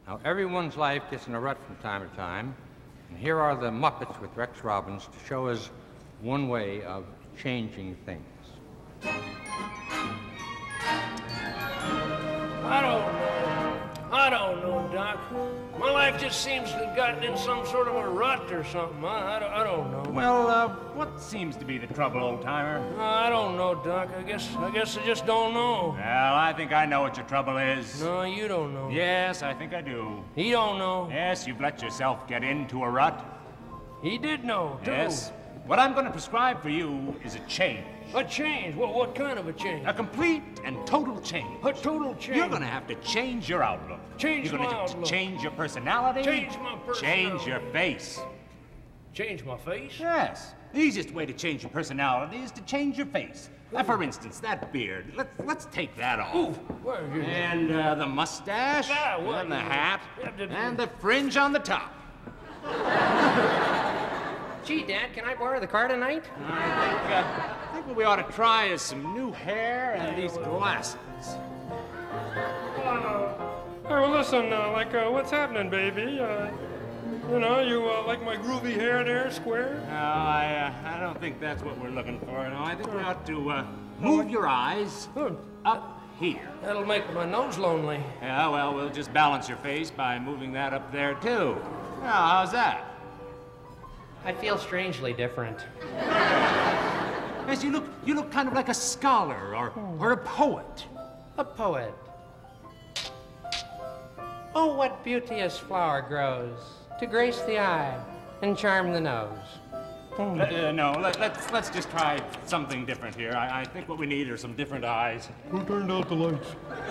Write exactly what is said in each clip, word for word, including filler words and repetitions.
Now, everyone's life gets in a rut from time to time, and here are the Muppets with Rex Robbins to show us one way of changing things. I don't know. I don't know, Doc. My life just seems to have gotten in some sort of a rut or something. I, I, don't, I don't know. Well, uh, what seems to be the trouble, old-timer? Uh, I don't know, Doc. I guess I guess I just don't know. Well, I think I know what your trouble is. No, you don't know. Yes, I think I do. He don't know. Yes, you've let yourself get into a rut. He did know, too. Yes. What I'm going to prescribe for you is a change. A change? What, what kind of a change? A complete and total change. A total change? You're going to have to change your outlook. Change You're my gonna have to outlook. change your personality. Change my personality. Change your face. Change my face? Yes. The easiest way to change your personality is to change your face. Uh, for instance, that beard. Let's let's take that off. Ooh, where are you? And uh, the mustache. Ah, what? And the hat. Yeah, did- And the fringe on the top. Gee, Dad, can I borrow the car tonight? I think, uh, I think what we ought to try is some new hair and these glasses. Uh, oh, well, listen, uh, like, uh, what's happening, baby? Uh, you know, you uh, like my groovy hair there, square? No, I, uh, I don't think that's what we're looking for. No, I think we ought to uh, move your eyes up here. That'll make my nose lonely. Yeah, well, we'll just balance your face by moving that up there, too. Now, how's that? I feel strangely different. Yes, you look, you look kind of like a scholar or, or a poet. A poet. Oh, what beauteous flower grows to grace the eye and charm the nose. Uh, uh, no, let, let's let's just try something different here. I, I think what we need are some different eyes. Who turned out the lights?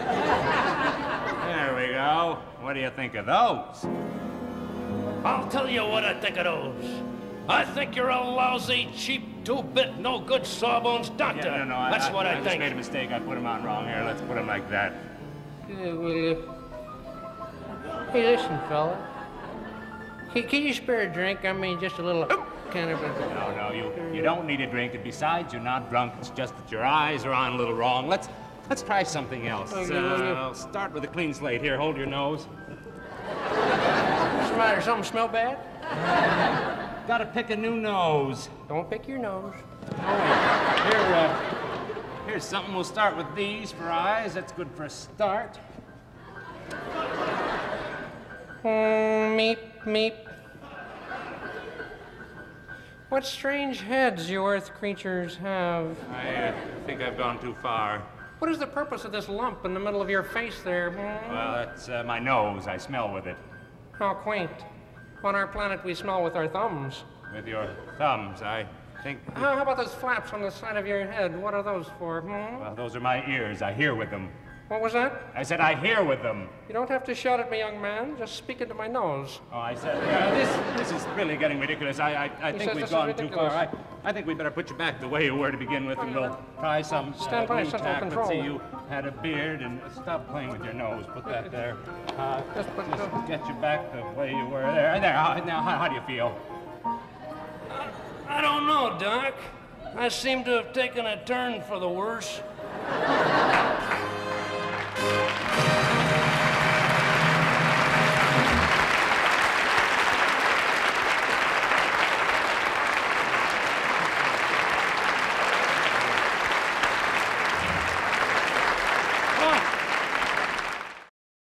There we go. What do you think of those? I'll tell you what I think of those. I think you're a lousy, cheap, two-bit, no-good sawbones doctor. Yeah, no, no, That's I, what I, I just think. made a mistake. I put them on wrong here. Let's put them like that. Uh, will you... Hey, listen, fella. Can, can you spare a drink? I mean, just a little kind of a... No, no, you you don't need a drink. And besides, you're not drunk. It's just that your eyes are on a little wrong. Let's let's try something else. Okay, Uh, will you- I'll start with a clean slate. Here, hold your nose. What's the matter? Something smell bad? Gotta pick a new nose. Don't pick your nose. Here, uh, here's something. We'll start with these for eyes. That's good for a start. Mm, meep, meep. What strange heads you earth creatures have. I uh, think I've gone too far. What is the purpose of this lump in the middle of your face there? Hmm? Well, that's uh, my nose. I smell with it. How quaint. On our planet, we smell with our thumbs. With your thumbs, I think. How, how about those flaps on the side of your head? What are those for? Hmm? Well, those are my ears. I hear with them. What was that? I said I hear with them. You don't have to shout at me, young man. Just speak into my nose. Oh, I said, uh, this this is really getting ridiculous. I I, I He think says we've this is gone too ridiculous. far. I, I think we better put you back the way you were to begin with, and we'll try some Stand uh, by, new central tack. control. Let's see, you had a beard, and stop playing with your nose. Put that there. Uh, Just put- just get you back the way you were there. There. How, now, how, how do you feel? I don't know, Doc. I seem to have taken a turn for the worse.